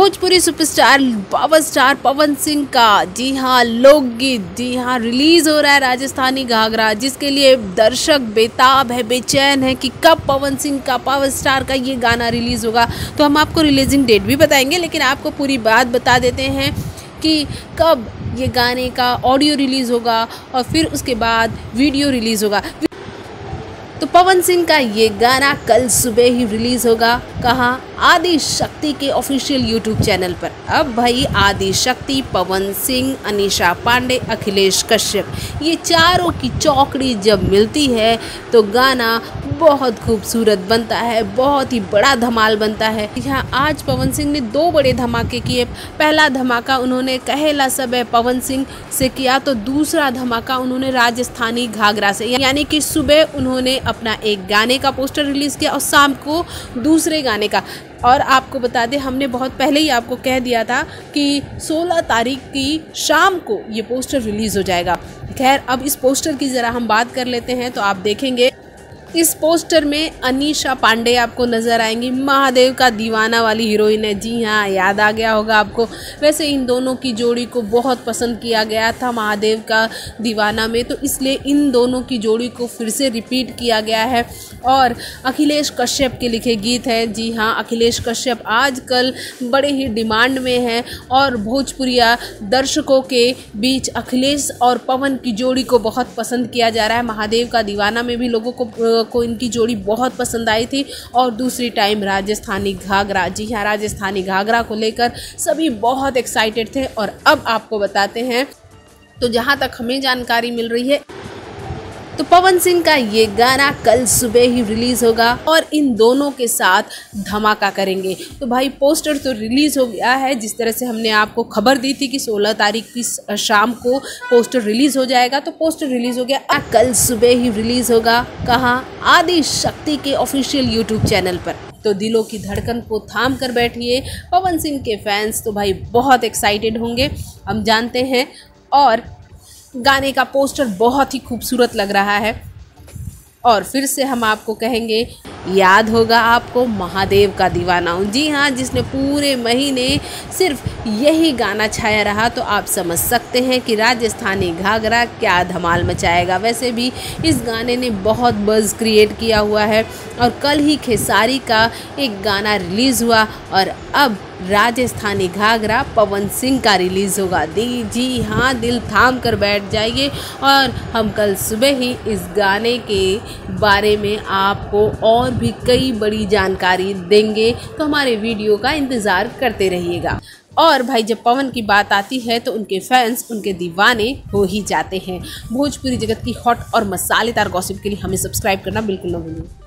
Bhojpuri superstar power star Pawan Singh का जी हाँ लोकगीत जी हाँ रिलीज हो रहा है राजस्थानी घाघरा, जिसके लिए दर्शक बेताब है, बेचैन है कि कब पवन सिंह का पावर स्टार का ये गाना रिलीज होगा। तो हम आपको रिलीजिंग डेट भी बताएंगे, लेकिन आपको पूरी बात बता देते हैं कि कब ये गाने का ऑडियो रिलीज होगा और फिर उसके बाद वीडियो रिलीज होगा। तो पवन सिंह का ये गाना कल सुबह ही रिलीज होगा। कहाँ? आदि शक्ति के ऑफिशियल यूट्यूब चैनल पर। अब भाई आदि शक्ति, पवन सिंह, अनीशा पांडे, अखिलेश कश्यप, ये चारों की चौकड़ी जब मिलती है तो गाना बहुत खूबसूरत बनता है, बहुत ही बड़ा धमाल बनता है। यहाँ आज पवन सिंह ने दो बड़े धमाके किए। पहला धमाका उन्होंने कहेला सब है पवन सिंह से किया, तो दूसरा धमाका उन्होंने राजस्थानी घाघरा से, यानी कि सुबह उन्होंने अपना एक गाने का पोस्टर रिलीज़ किया और शाम को दूसरे गाने का। और आपको बता दें, हमने बहुत पहले ही आपको कह दिया था कि 16 तारीख की शाम को ये पोस्टर रिलीज़ हो जाएगा। खैर, अब इस पोस्टर की ज़रा हम बात कर लेते हैं तो आप देखेंगे इस पोस्टर में अनीशा पांडे आपको नज़र आएंगी, महादेव का दीवाना वाली हीरोइन है। जी हाँ, याद आ गया होगा आपको। वैसे इन दोनों की जोड़ी को बहुत पसंद किया गया था महादेव का दीवाना में, तो इसलिए इन दोनों की जोड़ी को फिर से रिपीट किया गया है। और अखिलेश कश्यप के लिखे गीत है। जी हाँ, अखिलेश कश्यप आजकल बड़े ही डिमांड में हैं और भोजपुरिया दर्शकों के बीच अखिलेश और पवन की जोड़ी को बहुत पसंद किया जा रहा है। महादेव का दीवाना में भी लोगों को इनकी जोड़ी बहुत पसंद आई थी। और दूसरी टाइम राजस्थानी घाघरा, जी हाँ, राजस्थानी घाघरा को लेकर सभी बहुत एक्साइटेड थे। और अब आपको बताते हैं, तो जहाँ तक हमें जानकारी मिल रही है तो पवन सिंह का ये गाना कल सुबह ही रिलीज होगा और इन दोनों के साथ धमाका करेंगे। तो भाई पोस्टर तो रिलीज हो गया है, जिस तरह से हमने आपको खबर दी थी कि 16 तारीख की शाम को पोस्टर रिलीज हो जाएगा, तो पोस्टर रिलीज हो गया। कल सुबह ही रिलीज होगा। कहाँ? आदि शक्ति के ऑफिशियल यूट्यूब चैनल पर। तो दिलों की धड़कन को थाम कर बैठिए। पवन सिंह के फैंस तो भाई बहुत एक्साइटेड होंगे, हम जानते हैं। और गाने का पोस्टर बहुत ही खूबसूरत लग रहा है। और फिर से हम आपको कहेंगे, याद होगा आपको महादेव का दीवाना हूँ। जी हाँ, जिसने पूरे महीने सिर्फ यही गाना छाया रहा, तो आप समझ सकते हैं कि राजस्थानी घाघरा क्या धमाल मचाएगा। वैसे भी इस गाने ने बहुत बज़ क्रिएट किया हुआ है और कल ही खेसारी का एक गाना रिलीज़ हुआ और अब राजस्थानी घाघरा पवन सिंह का रिलीज़ होगा। जी हाँ, दिल थाम कर बैठ जाइए और हम कल सुबह ही इस गाने के बारे में आपको और भी कई बड़ी जानकारी देंगे, तो हमारे वीडियो का इंतज़ार करते रहिएगा। और भाई, जब पवन की बात आती है तो उनके फैंस उनके दीवाने हो ही जाते हैं। भोजपुरी जगत की हॉट और मसालेदार गॉसिप के लिए हमें सब्सक्राइब करना बिल्कुल न भूलिए।